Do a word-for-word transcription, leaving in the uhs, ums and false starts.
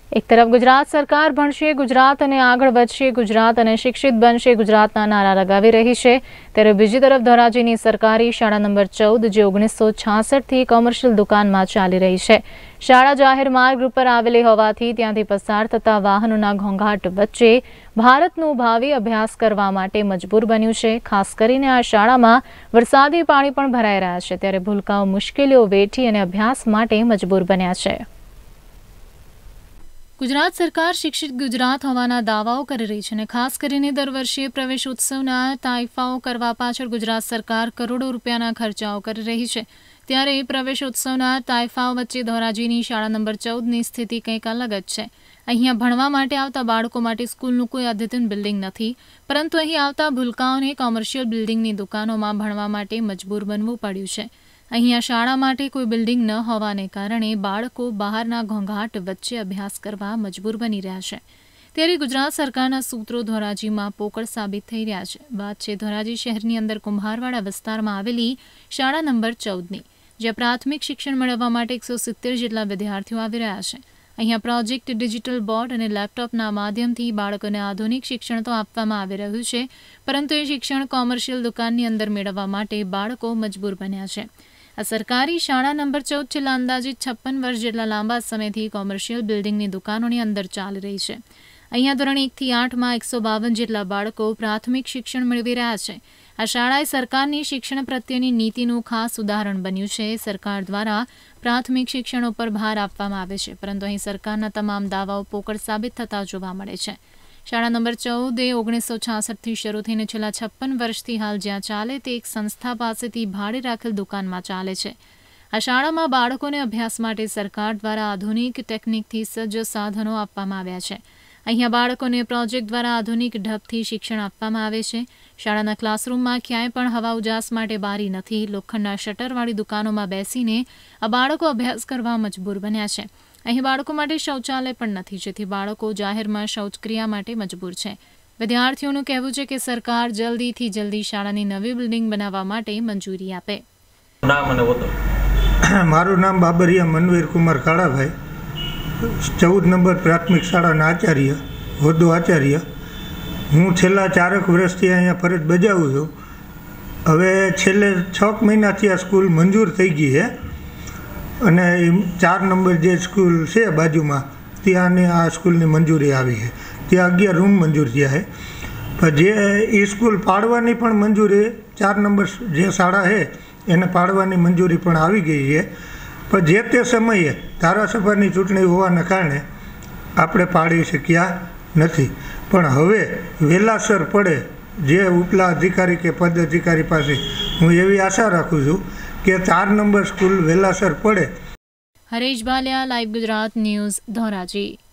એક તરફ ગુજરાત સરકાર ભણશે ગુજરાત અને આગળ વધશે ગુજરાત અને શિક્ષિત બનશે ગુજરાતના નારા લગાવી રહી છે, ત્યારે બીજી તરફ ધોરાજીની સરકારી શાળા નંબર ચૌદ જે ઓગણીસો છાસઠથી કોમર્શિયલ દુકાનમાં ચાલી રહી છે. શાળા જાહેર માર્ગ ઉપર આવેલી હોવાથી ત્યાંથી પસાર થતા વાહનોના ઘોંઘાટ વચ્ચે ભારતનું ભાવિ અભ્યાસ કરવા માટે મજબૂર બન્યું છે. ખાસ કરીને આ શાળામાં વરસાદી પાણી પણ ભરાઈ રહ્યા છે, ત્યારે ભૂલકાઓ મુશ્કેલીઓ વેઠી અને અભ્યાસ માટે મજબૂર બન્યા છે. ગુજરાત સરકાર શિક્ષિત ગુજરાત હોવાના દાવાઓ કરી રહી છે અને ખાસ કરીને દર વર્ષે પ્રવેશ ઉત્સવના તાઇફાઓ કરવા પાછળ ગુજરાત સરકાર કરોડો રૂપિયાના ખર્ચાઓ કરી રહી છે. ત્યારે પ્રવેશ ઉત્સવના તાઇફાઓ વચ્ચે ધોરાજીની શાળા નંબર ચૌદની સ્થિતિ કંઈક અલગ જ છે. અહીંયા ભણવા માટે આવતા બાળકો માટે સ્કૂલનું કોઈ અદ્યતન બિલ્ડિંગ નથી, પરંતુ અહીં આવતા ભૂલકાઓને કોમર્શિયલ બિલ્ડિંગની દુકાનોમાં ભણવા માટે મજબૂર બનવું પડ્યું છે. અહીંયા શાળા માટે કોઈ બિલ્ડિંગ ન હોવાને કારણે બાળકો બહારના ઘોંઘાટ વચ્ચે અભ્યાસ કરવા મજબૂર બની રહ્યા છે. ત્યારે ગુજરાત સરકારના સૂત્રો ધોરાજીમાં પોકળ સાબિત થઈ રહ્યા છે. વાત છે ધોરાજી શહેરની અંદર કુંભારવાડા વિસ્તારમાં આવેલી શાળા નંબર ચૌદની, જ્યાં પ્રાથમિક શિક્ષણ મેળવવા માટે એકસો સિત્તેર જેટલા વિદ્યાર્થીઓ આવી રહ્યા છે. અહીંયા પ્રોજેક્ટ, ડિજિટલ બોર્ડ અને લેપટોપના માધ્યમથી બાળકોને આધુનિક શિક્ષણ તો આપવામાં આવી રહ્યું છે, પરંતુ એ શિક્ષણ કોમર્શિયલ દુકાનની અંદર મેળવવા માટે બાળકો મજબૂર બન્યા છે. આ સરકારી શાળા નંબર ચૌદ છેલ્લા અંદાજિત છપ્પન વર્ષ જેટલા લાંબા સમયથી કોમર્શિયલ બિલ્ડિંગની દુકાનોની અંદર ચાલી રહી છે. અહીંયા ધોરણ એકથી આઠમાં એકસો બાવન જેટલા બાળકો પ્રાથમિક શિક્ષણ મેળવી રહ્યા છે. આ શાળાએ સરકારની શિક્ષણ પ્રત્યેની નીતિનું ખાસ ઉદાહરણ બન્યું છે. સરકાર દ્વારા પ્રાથમિક શિક્ષણ ઉપર ભાર આપવામાં આવે છે, પરંતુ અહીં સરકારના તમામ દાવાઓ પોકળ સાબિત થતા જોવા મળે છે. શાળા નંબર ચૌદ એ ઓગણીસો છાસઠથી શરૂ થઈને છેલ્લા છપ્પન વર્ષથી હાલ જ્યાં ચાલે તે એક સંસ્થા પાસેથી ભાડે રાખેલ દુકાનમાં ચાલે છે. આ શાળામાં બાળકોને અભ્યાસ માટે સરકાર દ્વારા આધુનિક ટેકનિકથી સજ્જ સાધનો આપવામાં આવ્યા છે. અહીંયા બાળકોને પ્રોજેક્ટ દ્વારા આધુનિક ઢબથી શિક્ષણ આપવામાં આવે છે. શાળાના ક્લાસરૂમમાં ક્યાંય પણ હવા ઉજાસ માટે બારી નથી. લોખંડના શટરવાળી દુકાનોમાં બેસીને આ બાળકો અભ્યાસ કરવા મજબૂર બન્યા છે. અહીં બાળકો માટે શૌચાલય પણ નથી, જેથી બાળકો જાહેરમાં શૌચક્રિયા માટે મજબૂર છે. વિદ્યાર્થીઓનું કહેવું છે કે સરકાર જલ્દીથી જલ્દી શાળાની નવી બિલ્ડિંગ બનાવવા માટે મંજૂરી આપે. મારું નામ બાબરિયા મનવીર કુમાર કાળાભાઈ, ચૌદ નંબર પ્રાથમિક શાળાના આચાર્ય, હોદ્દો આચાર્ય. હું છેલ્લા ચારક વર્ષથી અહીંયા ફરજ બજાવું છું. હવે છેલ્લે છ મહિનાથી આ સ્કૂલ મંજૂર થઈ ગઈ છે અને ચાર નંબર જે સ્કૂલ છે બાજુમાં ત્યાંની આ સ્કૂલની મંજૂરી આવી છે. ત્યાં અગિયાર રૂમ મંજૂર થયા છે, પણ જે એ સ્કૂલ પાડવાની પણ મંજૂરી, ચાર નંબર જે શાળા છે એને પાડવાની મંજૂરી પણ આવી ગઈ છે. પણ જે તે સમયે ધારાસભાની ચૂંટણી હોવાના કારણે આપણે પાડી શક્યા નથી. પણ હવે વહેલાસર પડે જે ઉપલા અધિકારી કે પદ અધિકારી પાસે હું એવી આશા રાખું છું કે ચાર નંબર સ્કૂલ વહેલાસર પડે. Haresh Bhaliya, live Gujarat news, Dhoraji.